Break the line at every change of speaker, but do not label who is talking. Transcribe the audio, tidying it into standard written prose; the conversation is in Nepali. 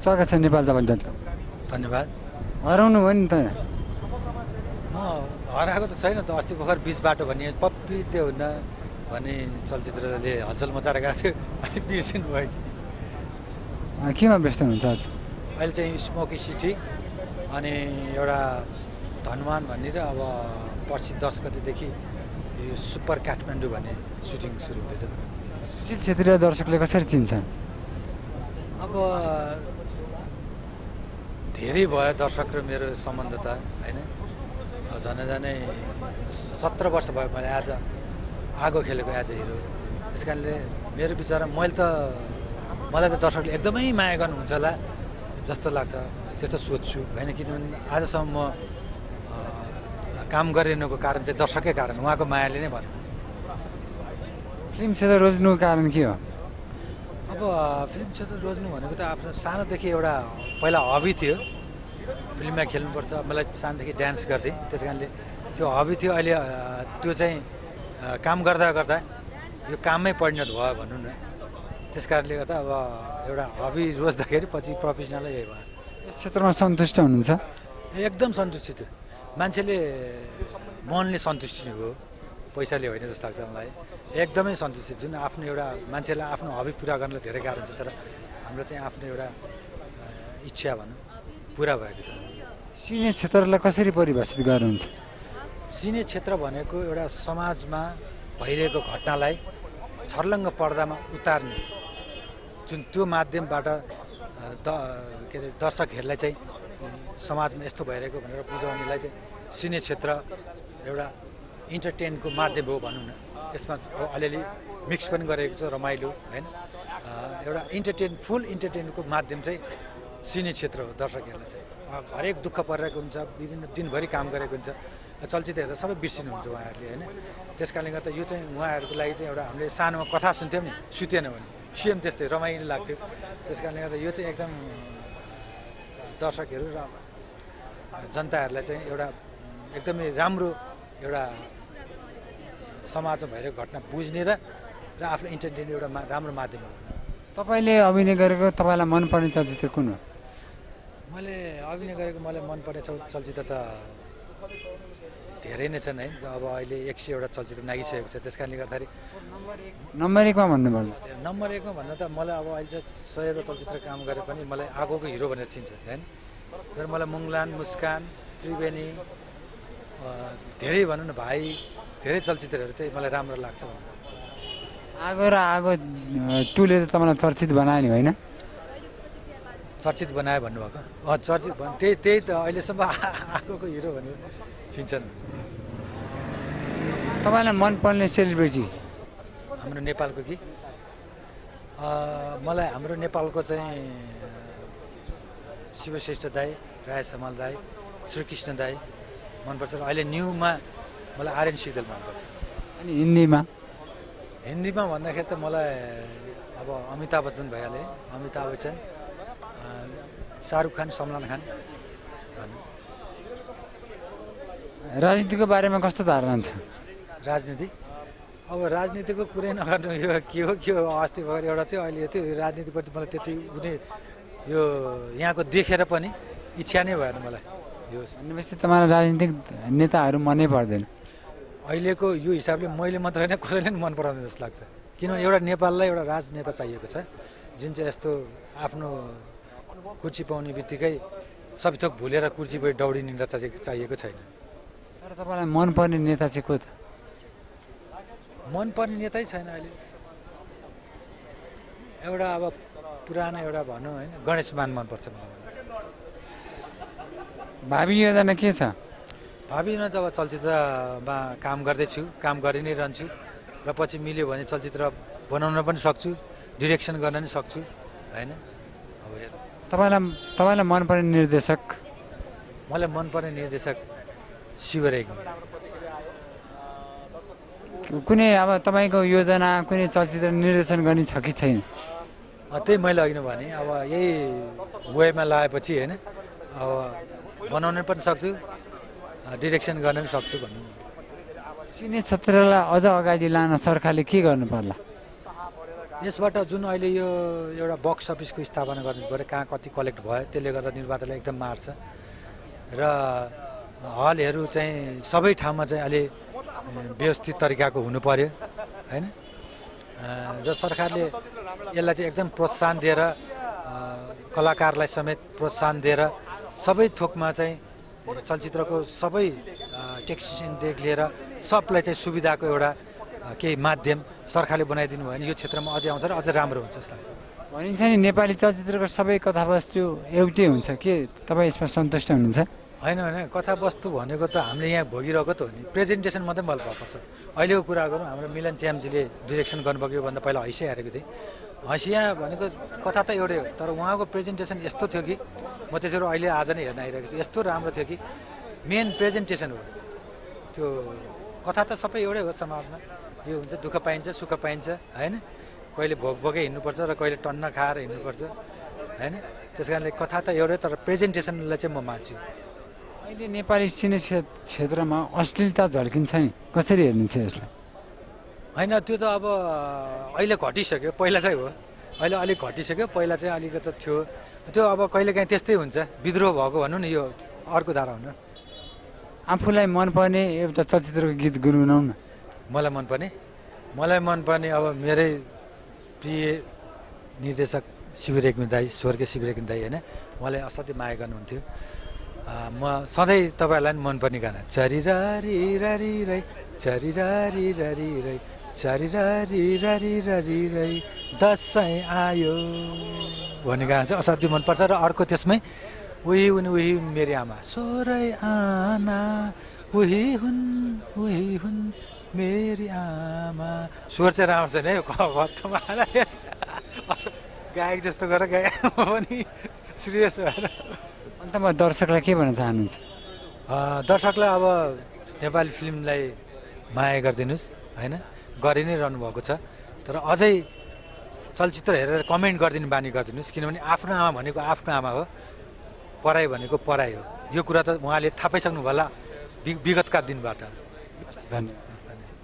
स्वागत छ नेपाल तपाईँले जनता।
धन्यवाद।
हराउनु भयो नि त।
म हराएको त छैन त। अस्ति भर्खर बिच बाटो भन्ने पप्पी त्यो हुन्न भन्ने चलचित्रले हलचल मचाएर गएको थियो। अनि बिर्सिनु भयो कि।
केमा व्यस्त हुनुहुन्छ आज?
अहिले चाहिँ स्मोकी सिटी अनि एउटा धनवान भन्ने र अब पर्सि 10 गतेदेखि यो सुपर काठमाडौँ भन्ने सुटिङ सुरु हुँदैछ।
सुशील क्षेत्रीय दर्शकले कसरी चिन्छन्?
अब धेरै भयो दर्शक र मेरो सम्बन्ध त होइन। अब झनै 17 वर्ष भयो मैले आज आगो खेलेको एज अ हिरो। त्यस कारणले मेरो विचारमा मलाई त दर्शकले एकदमै माया गर्नुहुन्छ होला जस्तो लाग्छ, त्यस्तो सोच्छु होइन। किनभने आजसम्म म काम गरिरहेको कारण चाहिँ दर्शकै कारण, उहाँको मायाले नै भन्नु।
फिल्म क्षेत्र रोज्नुको कारण के हो?
अब फिल्म क्षेत्र रोज्नु भनेको त आफ्नो सानोदेखि एउटा पहिला हबी थियो, फिल्ममा खेल्नुपर्छ। मलाई सानोदेखि डान्स गर्थेँ, त्यस कारणले त्यो हबी थियो। अहिले त्यो चाहिँ काम गर्दा गर्दा यो काममै परिणत भयो भनौँ न। त्यस कारणले गर्दा अब एउटा हबी रोज्दाखेरि पछि प्रोफेसनलै यही भयो।
यस क्षेत्रमा सन्तुष्ट हुनुहुन्छ?
एकदम सन्तुष्टि थियो। मान्छेले मनले सन्तुष्टि हो, पैसाले होइन जस्तो लाग्छ मलाई। एकदमै सन्तुष्टि, जुन आफ्नो एउटा मान्छेलाई आफ्नो हबी पुरा गर्नलाई धेरै गाह्रो हुन्छ, तर हाम्रो चाहिँ आफ्नो एउटा इच्छा भनौँ पुरा भएको छ।
सिने क्षेत्रलाई कसरी परिभाषित गर्नुहुन्छ?
सिने क्षेत्र भनेको एउटा समाजमा भइरहेको घटनालाई छर्लङ्ग पर्दामा उतार्ने, जुन त्यो माध्यमबाट के अरे दर्शकहरूलाई चाहिँ समाजमा यस्तो भइरहेको भनेर बुझाउनेलाई चाहिँ सिने क्षेत्र एउटा इन्टरटेनको माध्यम हो भनौँ न। यसमा अलिअलि मिक्स पनि गरेको छ, रमाइलो होइन। एउटा फुल इन्टरटेनको माध्यम चाहिँ सिने क्षेत्र हो। दर्शकहरूलाई चाहिँ हरेक दुःख परिरहेको हुन्छ, विभिन्न दिनभरि काम गरेको हुन्छ, चलचित्र हेर्दा सबै बिर्सिनुहुन्छ उहाँहरूले होइन। त्यस कारणले गर्दा यो चाहिँ उहाँहरूको लागि चाहिँ एउटा हामीले सानोमा कथा सुन्थ्यौँ नि, सुतेन भने सेम त्यस्तै रमाइलो लाग्थ्यो। त्यस कारणले गर्दा यो चाहिँ एकदम दर्शकहरू र जनताहरूलाई चाहिँ एउटा एकदमै राम्रो एउटा समाजमा भइरहेको घटना बुझ्ने र आफूलाई इन्टरटेन एउटा राम्रो माध्यम हो।
तपाईँले अभिनय गरेको तपाईँलाई मनपर्ने चलचित्र कुन हो?
मैले अभिनय गरेको मलाई मनपर्ने चलचित्र त धेरै नै छन् है। अब अहिले 100 वटा चलचित्र नागिसकेको छ। त्यस कारणले गर्दाखेरि
नम्बर 1मा भन्नुपर्दा
नम्बर 1मा भन्दा त मलाई अब अहिले चाहिँ 100 चलचित्र काम गरे पनि मलाई आगोको हिरो भनेर चिन्छ होइन। र मलाई मुङलान, मुस्कान, त्रिवेणी धेरै भनौँ न भाइ, धेरै चलचित्रहरू चाहिँ मलाई राम्रो लाग्छ।
आगो र आगो 2ले त तपाईँलाई चर्चित बनायो नि होइन?
चर्चित बनायो भन्नुभएको? चर्चित त्यही त अहिलेसम्म आगोको हिरो भनेर चिन्छन्।
तपाईँलाई मनपर्ने सेलिब्रिटी
हाम्रो नेपालको कि? मलाई हाम्रो नेपालको चाहिँ शिवश्रेष्ठ दाई, राय समाल दाई, श्रीकृष्ण दाई मनपर्छ। अहिले न्यूमा मलाई आर्यन सिग्देल मनपर्छ।
अनि हिन्दीमा?
हिन्दीमा भन्दाखेरि त मलाई अब अमिताभ बच्चन भइहाल्यो। अमिताभ बच्चन, शाहरुख खान, सलमान खान।
राजनीतिको बारेमा कस्तो धारणा छ?
राजनीति अब राजनीतिको कुरै नगर्नु, यो के हो अस्ति भएर एउटा थियो, अहिले यो थियो। राजनीतिप्रति मलाई त्यति कुनै यो यहाँको देखेर पनि इच्छा नै भएन मलाई। यो
भनेपछि तपाईँलाई राजनीतिक नेताहरू मनै पर्दैन?
अहिलेको यो हिसाबले मैले मात्र होइन, कसैले पनि मन पराउँदैन जस्तो लाग्छ। किनभने एउटा नेपाललाई एउटा राजनेता चाहिएको छ, जुन चाहिँ यस्तो आफ्नो कुर्सी पाउने बित्तिकै सबै थोक भुलेर कुर्सीबाट दौडिने नेता चाहिँ चाहिएको छैन।
तर तपाईँलाई मनपर्ने नेता चाहिँ को त?
मनपर्ने नेतै छैन अहिले। एउटा अब पुरानो एउटा भनौँ होइन, गणेश मान मनपर्छ मलाई।
भावी योजना के छ?
भावी योजना जब चलचित्रमा काम गर्दैछु, काम गरि नै रहन्छु र पछि मिल्यो भने चलचित्र बनाउन पनि सक्छु, डिरेक्सन गर्न पनि सक्छु होइन। अब
तपाईँलाई मनपर्ने निर्देशक?
मलाई मनपर्ने निर्देशक शिव रेग्मी।
कुनै अब तपाईँको योजना कुनै चलचित्र निर्देशन गर्ने छ कि छैन?
त्यही मैले अघि भने अब यही वेमा लगाएपछि होइन, अब बनाउन पनि सक्छु, डिरेक्सन गर्न पनि सक्छु भन्नु।
सिने क्षेत्रलाई अझ अगाडि लान सरकारले के गर्नु पर्ला?
यसबाट जुन अहिले यो एउटा बक्स अफिसको स्थापना गर्नु पऱ्यो, कहाँ कति कलेक्ट भयो, त्यसले गर्दा निर्मातालाई एकदम मार्छ र हलहरू चाहिँ सबै ठाउँमा चाहिँ अहिले व्यवस्थित तरिकाको हुनु पर्यो हैन। र सरकारले यसलाई चाहिँ एकदम प्रोत्साहन दिएर कलाकारलाई समेत प्रोत्साहन दिएर सबै थोकमा चाहिँ चलचित्रको सबै टेक्निसियनदेखि लिएर सबलाई चाहिँ सुविधाको एउटा केही माध्यम सरकारले बनाइदिनु भयो भने यो क्षेत्रमा अझै आउँछ र अझै राम्रो हुन्छ जस्तो लाग्छ।
भनिन्छ नि नेपाली चलचित्रको सबै कथावस्तु एउटै हुन्छ के तपाईँ यसमा सन्तुष्ट हुनुहुन्छ?
होइन होइन, कथावस्तु भनेको त हामीले यहाँ भोगिरहेको त हो नि, प्रेजेन्टेसन मात्रै बल पर्छ। अहिलेको कुरा गरौँ, हाम्रो मिलन च्याम्जीले डिरेक्सन गर्नुभएको भन्दा पहिला हैसिया हेरेको थिएँ। हैसिया भनेको कथा त एउटै हो, तर उहाँको प्रेजेन्टेसन यस्तो थियो कि म त्यसरी अहिले आज नै हेर्न आइरहेको छु, यस्तो राम्रो थियो कि मेन प्रेजेन्टेसन हो त्यो। कथा त सबै एउटै हो, समाजमा यो हुन्छ, दुःख पाइन्छ सुख पाइन्छ होइन, कहिले भोग भोगै हिँड्नुपर्छ र कहिले टन्न खाएर हिँड्नुपर्छ होइन। त्यस कारणले कथा त एउटै, तर प्रेजेन्टेसनलाई चाहिँ म मान्छु।
अहिले नेपाली सिने क्षेत्रमा अश्लीलता झल्किन्छ नि, कसरी हेर्नुहुन्छ यसलाई?
होइन, त्यो त अब अहिले घटिसक्यो, पहिला चाहिँ हो, अहिले अलिक घटिसक्यो, पहिला चाहिँ अलिकति थियो त्यो। अब कहिलेकाहीँ त्यस्तै हुन्छ, विद्रोह भएको भनौँ न, यो अर्को धारा हुनु।
आफूलाई मनपर्ने एउटा चलचित्रको गीत गुनगुनाउँ न। मलाई मनपर्ने अब मेरै प्रिय निर्देशक शिव रेग्मी दाई, स्वर्गीय शिव रेग्मी दाई होइन, मलाई असाध्यै माया गर्नुहुन्थ्यो। म सधैँ तपाईँहरूलाई पनि मनपर्ने गाना चरिरारी रारी रै चरिरारी रारी रै चरिरारी रारी रारी रै दसैँ आयो भन्ने गाना चाहिँ असाध्यै मनपर्छ। र अर्को त्यसमै उही हुन् उही मेरी आमा सोरै आना उही हुन् मेरी आमा। स्वर चाहिँ राम्रो छैन है, घत्तमा गायक जस्तो गरेर गाएँ पनि सिरियस भएर। अन्तमा दर्शकलाई के भन्न चाहनुहुन्छ?
दर्शकलाई अब नेपाली फिल्मलाई माया गरिदिनुहोस् होइन, गरि नै रहनु भएको छ, तर अझै चलचित्र हेरेर कमेन्ट गरिदिनु बानी गरिदिनुहोस्, किनभने आफ्नो आमा भनेको आफ्नो आमा हो, पराई भनेको पराई हो। यो कुरा त उहाँले थाहा पाइसक्नु होला विगतका दिनबाट।
धन्यवाद।